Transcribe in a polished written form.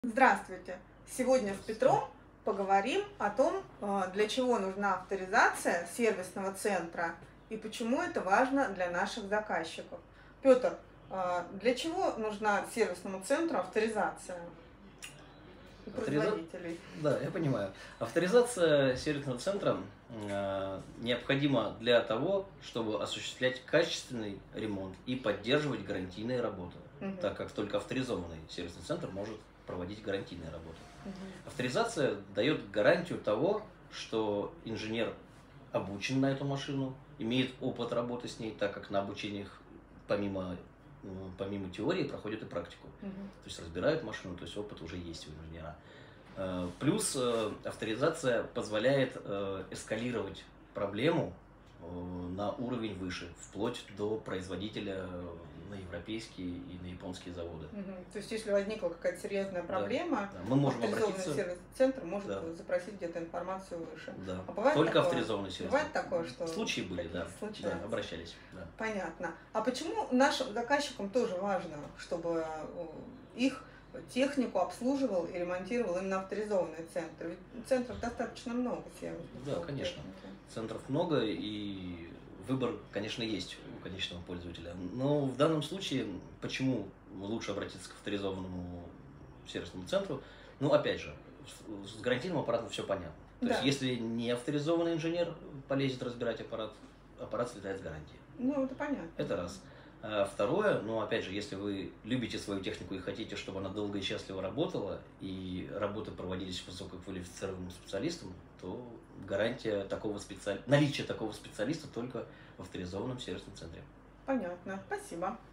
Здравствуйте! Сегодня с Петром поговорим о том, для чего нужна авторизация сервисного центра и почему это важно для наших заказчиков. Петр, для чего нужна сервисному центру авторизация и производителей? Да, я понимаю. Авторизация сервисного центра необходима для того, чтобы осуществлять качественный ремонт и поддерживать гарантийные работы, так как только авторизованный сервисный центр может проводить гарантийные работы. Авторизация дает гарантию того, что инженер обучен на эту машину, имеет опыт работы с ней, так как на обучениях помимо теории проходят и практику. То есть разбирают машину, то есть опыт уже есть у инженера. Плюс авторизация позволяет эскалировать проблему на уровень выше, вплоть до производителя на европейские и на японские заводы. То есть, если возникла какая-то серьезная проблема, да, мы можем авторизованный сервисный центр может запросить где-то информацию выше. Да. А бывает только такое? авторизованный сервис. Бывает такое, что случаи были, да, обращались. Да. Понятно. А почему нашим заказчикам тоже важно, чтобы их технику обслуживал и ремонтировал именно авторизованный центр? Ведь центров достаточно много сервисных. Да, конечно. Центров много, и выбор, конечно, есть у конечного пользователя. Но в данном случае, почему лучше обратиться к авторизованному сервисному центру? Ну, опять же, с гарантийным аппаратом все понятно. То есть, если не авторизованный инженер полезет разбирать аппарат, аппарат слетает с гарантии. Ну, это понятно. Это раз. Второе, ну, опять же, если вы любите свою технику и хотите, чтобы она долго и счастливо работала, и работы проводились высококвалифицированным специалистом, то гарантия наличия такого специалиста только в авторизованном сервисном центре. Понятно. Спасибо.